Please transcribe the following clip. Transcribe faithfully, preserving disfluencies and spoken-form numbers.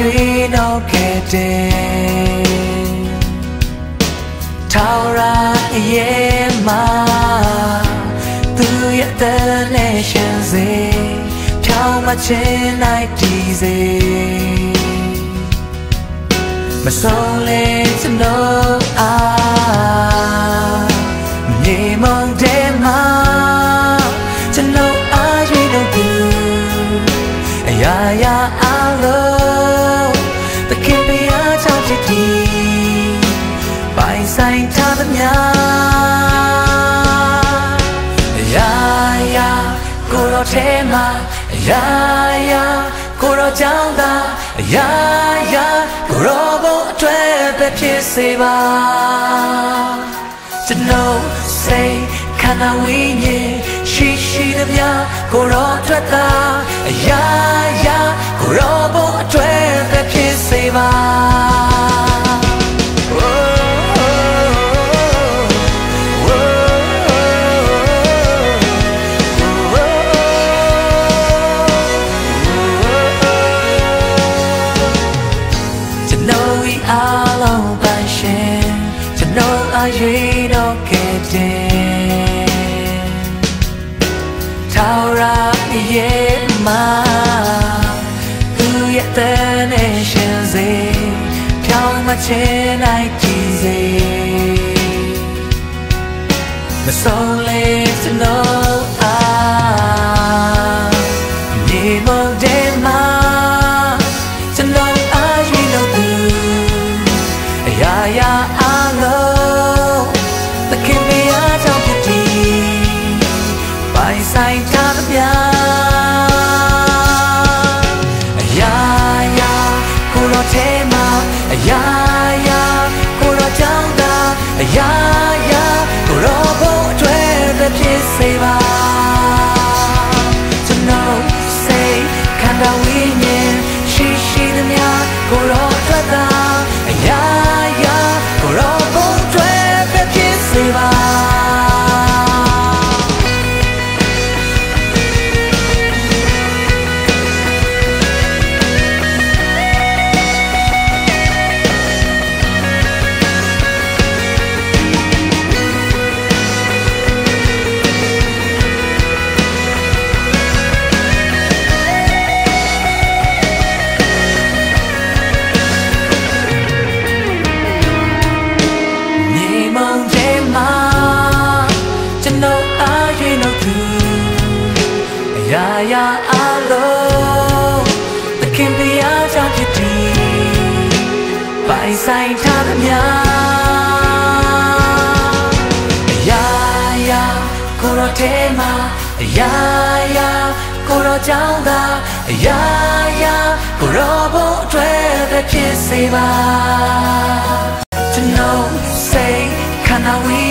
ရွေးတော့ခဲ့တယ်ထာဝရရဲ့မှာသူရဲ့အသက်နဲ့ရှင်စေဖြောင်းမခြင်းနိုင်တည်စေမဆုံးလဲကျွန်တော်အားမြေမုံတဲ့မှာကျွန်တော်အားရွေးတော့သူအရာရာအားလုံးသခင်ပြားချောင်းချစ်တီပိုင်ဆိုင်ထားသမျှအရာရာကိုယ်တော်ထဲမှာအရာရာကိုယ်တော်ကြောင့်သာအရာရာကိုယ်တော်ဘုံအတွက်ပဲဖြစ်စေပါကျွန်တော်စိတ်ခန္ဓာဝိညာဉ်ရှိရှိသမျှကိုယ်တော်အတွက်သာအရာရာကိုယ်တော်ဘုံအတွက်ပဲဖြစ်စေပါအားလုံးပိုင်ရှင်ကျွန်တော်အရွေးတော့ခဲ့တယ်ထာဝရရဲ့မှာသူရဲ့အသက်နဲ့ရှင်စေဖြောင်းမခြင်းနိုင်ကြည်စေမဆုံးလဲကျွန်တော်အားမြေမုံတဲ့မှာရာရာအားလုံးသခင်ပြားကြောင့်ဖြစ်တည်ပိုင်ဆိုင်ထားသမျှအရာရာကိုယ်တော်ထဲမှာအရာရာကိုယ်တော်ကြောင့်သာအရာရာကိုယ်တော်ဘုံအတွက်ပဲဖြစ်စေပါကျွန်တော်စိတ်ခန္ဓာဝိညာဉ်ရှိရှိသမျှကိုယ်တော်အတွက်သာအရာရာရာအားလုံးသခင်ပြားကြောင့်ဖြစ်တည်ပိုင်ဆိုင်ထားသမျှအရာရာကိုယ်တော်ထဲမှာအရာရာကိုယ်တော်ကြောင့်သာအရာရာကိုယ်တော်ဘုံအတွက်ပဲဖြစ်စေပါကျွန်တော်စိတ်ခန္ဓာဝိ